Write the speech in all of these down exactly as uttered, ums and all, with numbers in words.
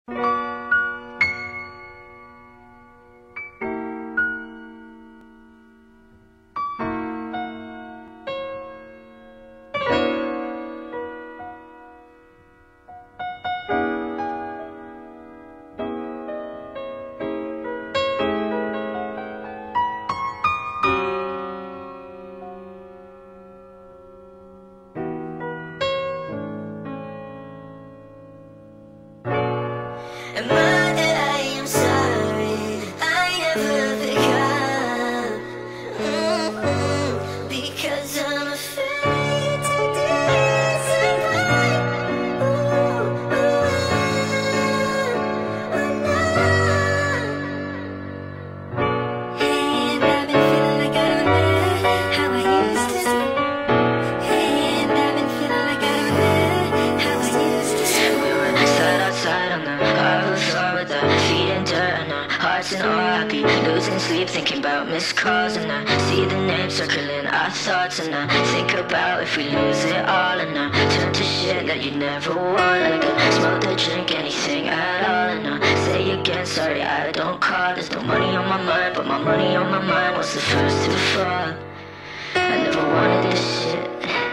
Losing sleep, thinking about missed calls, and I see the names circling our thoughts, and I think about if we lose it all, and I turn to shit that you never want, like I smoke the drink, anything at all, and I say again, sorry I don't call. There's no money on my mind, but my money on my mind was the first to fall. I never wanted this shit.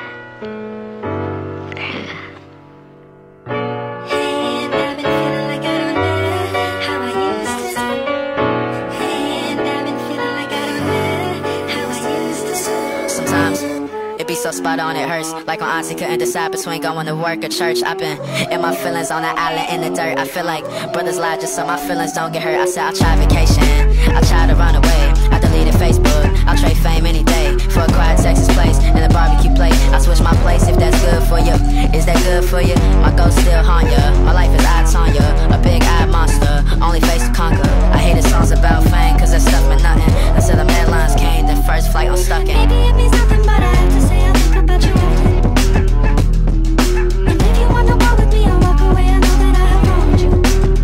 Be so spot on, it hurts. Like when auntie couldn't decide between going to work or church. I've been in my feelings on that island in the dirt. I feel like brothers lie just so my feelings don't get hurt. I said I'll try vacation, I'll try to run away. I deleted Facebook, I'll trade fame any day for a quiet Texas place and a barbecue plate. I'll switch my place if that's good for you. Is that good for you? My ghost still haunt ya. My life is I, Tanya, a big-eyed monster, only face to conquer. I hated songs about fame cause that stuff meant nothing until the headlines came, then first flight I'm stuck in. Maybe it means nothing, but I have to say I think about you often. And if you wanna walk with me and walk away, I know that I have wronged you.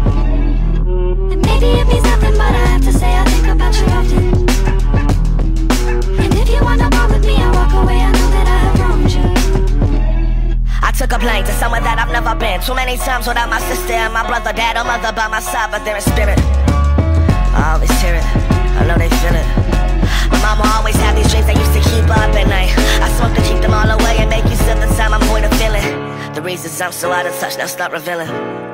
And maybe it means nothing, but I have to say I think about you often. And if you wanna walk with me and walk away, I know that I have wronged you. I took a plane to somewhere that I've never been. Too many times without my sister and my brother, dad or mother by my side, but they're in spirit. I always hear it, I know they feel it. My mama always had these dreams that used to keep her up at night. I smoke to keep them all away and make you sip the time I'm void of feeling. The reasons I'm so out of touch now start revealing.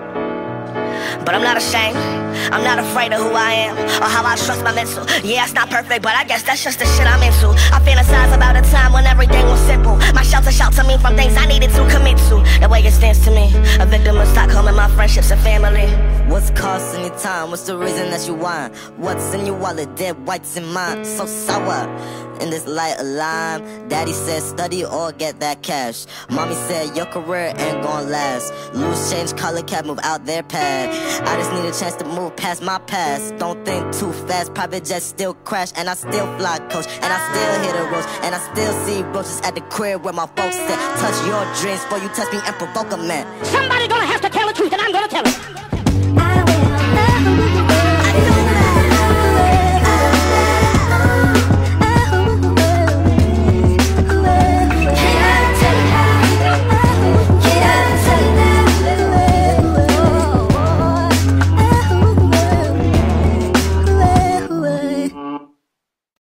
But I'm not ashamed, I'm not afraid of who I am or how I trust my mental. Yeah, it's not perfect, but I guess that's just the shit I'm into. I fantasize about a time when everything was simple. My shelter shelter me from things I needed to commit to. The way it stands to me, a victim of Stockholm and my friendships and family. What's costing you time? What's the reason that you whine? What's in your wallet? Dead whites in mine. So sour in this light of lime. Daddy said study or get that cash. Mommy said your career ain't gon' last. Loose change, color cap, move out their pad. I just need a chance to move past my past. Don't think too fast, private jet still crash. And I still fly coach, and I still hit a roach. And I still see roaches at the crib where my folks said touch your dreams before you touch me and provoke a man. Somebody gonna have to tell the truth, and I'm gonna tell it. I will never